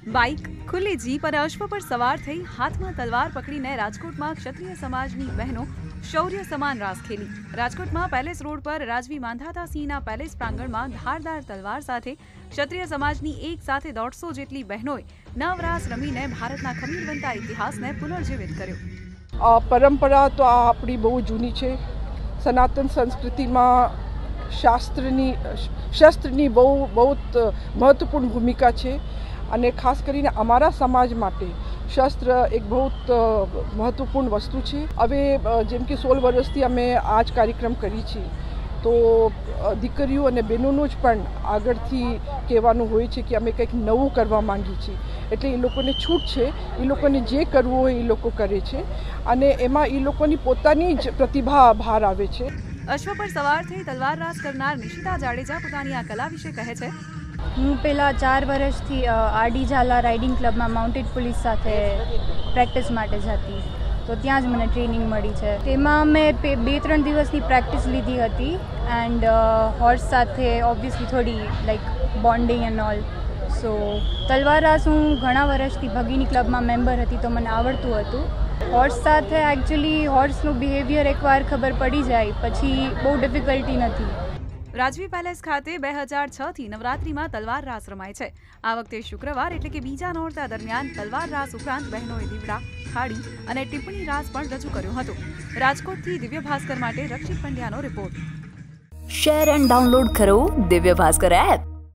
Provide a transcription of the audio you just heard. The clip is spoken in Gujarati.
બાઇક, ખુલ્લી જીપ અને અશ્વ પર સવાર થઈ હાથમાં તલવાર પકડીને રાજકોટમાં ક્ષત્રિય સમાજની બહેનો શૌર્ય સમાન રાસ ખેલી। રાજકોટમાં પેલેસ રોડ પર રાજવી માંધાતા સિંહના પેલેસ પ્રાંગણમાં ધારદાર તલવાર સાથે ક્ષત્રિય સમાજની એક સાથે 150 જેટલી બહેનોએ નવરાસ રમીને ભારતના ખમીરવંતા ઇતિહાસને પુનર્જીવિત કર્યો। પરંપરા તો આ આપણી બહુ જૂની છે। સનાતન સંસ્કૃતિમાં શસ્ત્રની બહુ મહત્વપૂર્ણ ભૂમિકા છે અને ખાસ કરીને અમારા સમાજ માટે શસ્ત્ર એક બહુ મહત્વપૂર્ણ વસ્તુ છે। હવે જેમ કે 16 વર્ષથી અમે આ જ કાર્યક્રમ કરી છે, તો દીકરીઓ અને બહેનોનું જ પણ આગળથી કહેવાનું હોય છે કે અમે કંઈક નવું કરવા માંગીએ છીએ, એટલે એ લોકોને છૂટ છે, એ લોકોને જે કરવું હોય એ લોકો કરે છે અને એમાં એ લોકોની પોતાની જ પ્રતિભા બહાર આવે છે। અશ્વ પર સવાર થઈ તલવાર રાસ કરનાર નિશિતા જાડેજા પોતાની આ કલા વિશે કહે છે। હું પહેલાં 4 વર્ષથી આરડી ઝાલા રાઇડિંગ ક્લબમાં માઉન્ટેડ પોલીસ સાથે પ્રેક્ટિસ માટે જતી, તો ત્યાં જ મને ટ્રેનિંગ મળી છે। તેમાં મેં 2-3 દિવસની પ્રેક્ટિસ લીધી હતી એન્ડ હોર્સ સાથે ઓબ્વિયસલી થોડી like bonding and all. So તલવાર રાસ હું ઘણા વર્ષથી ભગીની ક્લબમાં મેમ્બર હતી, તો મને આવડતું હતું। હોર્સ સાથે એકચ્યુઅલી હોર્સનું બિહેવિયર એકવાર ખબર પડી જાય પછી બહુ ડિફિકલ્ટી નથી। રાજવી પેલેસ ખાતે 2006 થી નવરાત્રીમાં તલવાર રાસ રમાય છે। આ વખતે શુક્રવાર એટલે કે બીજા નોરતા દરમિયાન તલવાર રાસ ઉપરાંત બહેનોએ દીવડા, ખાડી અને ટિપ્પણી રાસ પણ રજૂ કર્યો હતો। રાજકોટથી દિવ્ય ભાસ્કર માટે રક્ષિત પંડ્યાનો રિપોર્ટ। શેર એન્ડ ડાઉનલોડ કરો દિવ્ય ભાસ્કર એપ।